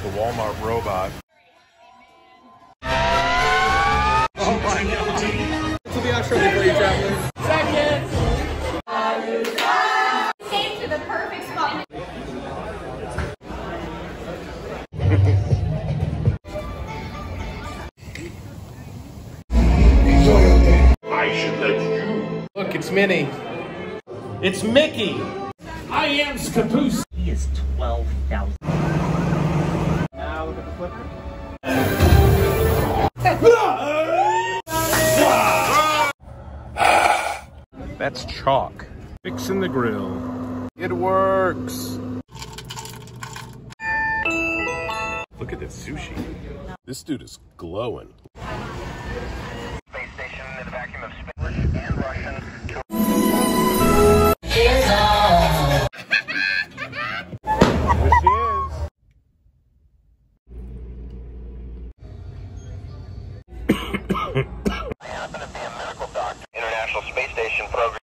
The Walmart robot. Oh my god. This will be our show before you travelers. 1Second! Came to the perfect spot. I should let you. Look, it's Minnie. It's Mickey. I am Scapoose. He is 12,000. Now look at the flipper. That's chalk. Fixing the grill. It works. Look at this sushi. This dude is glowing. Space station in the vacuum of Spanish and Russian. There she is. I happen to be a medical doctor. International Space Station program.